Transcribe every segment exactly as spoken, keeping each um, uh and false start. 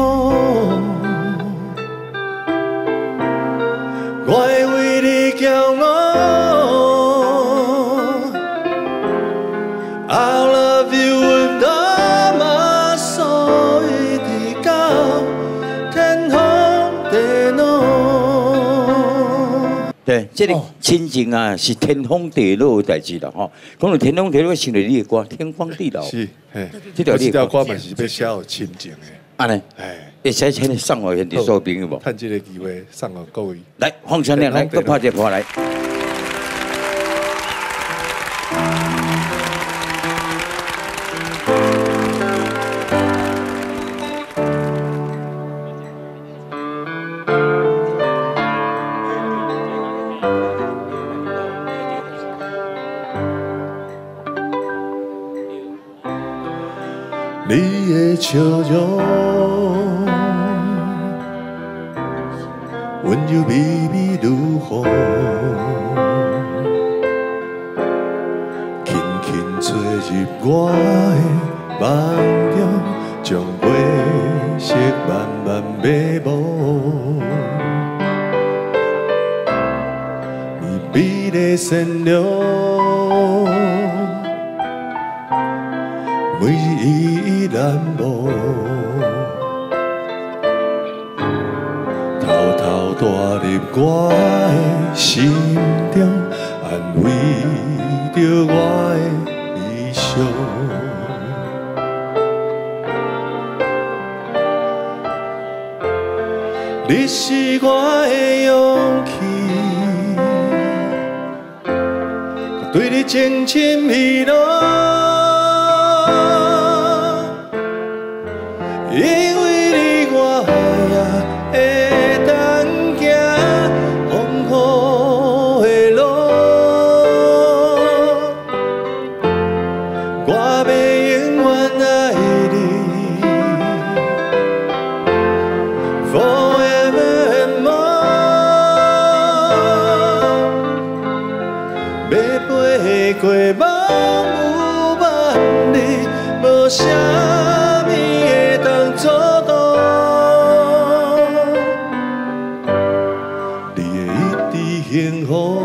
我会为你骄傲。I love you with all my soul， 一直到天荒地老。 对，这个亲情啊，是天荒地老的代志啦，吼。讲到天荒地老，我想到你的歌《天荒地老》。 是，嘿， 这条这条歌嘛是要写有亲情的。 安尼， 哎， 会使请你送互现场所有朋友无？ 趁这个机会送互各位。 来，放声亮，来，搁拍一个歌来。 你的笑容，温柔微微如风，轻轻吹入我的梦中，将悲色慢慢迷雾。你美丽善良，每日难忘，偷偷带入我的心中，安慰着我的悲伤。你是我的勇气，对你情深意浓。因为你我也会当行风雨的路，我要永远爱你 ，forever and more。要飞过万有万里，无啥物会当阻挡。你会一直幸福，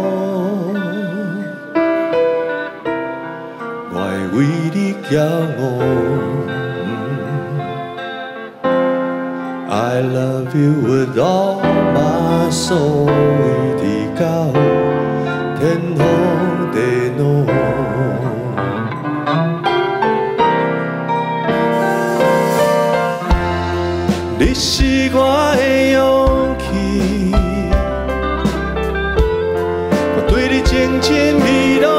我会为你骄傲。I love you with all my soul， 一直到天荒地老。你是我的勇气，我对你情深意浓。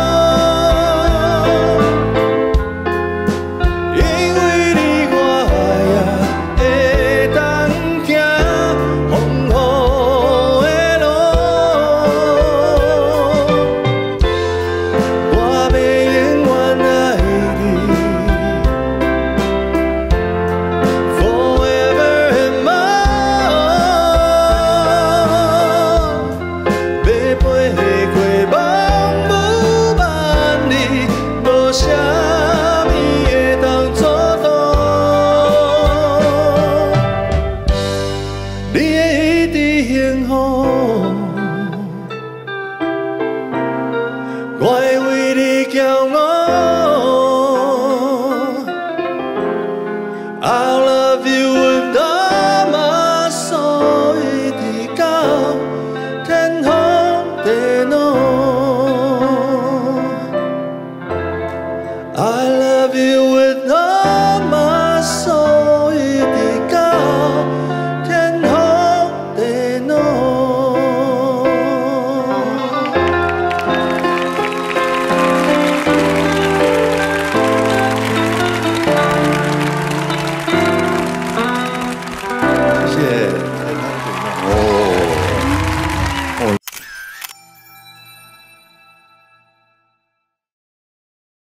因为你我也会当行风雨的路，我要永远爱你。我会为你骄傲。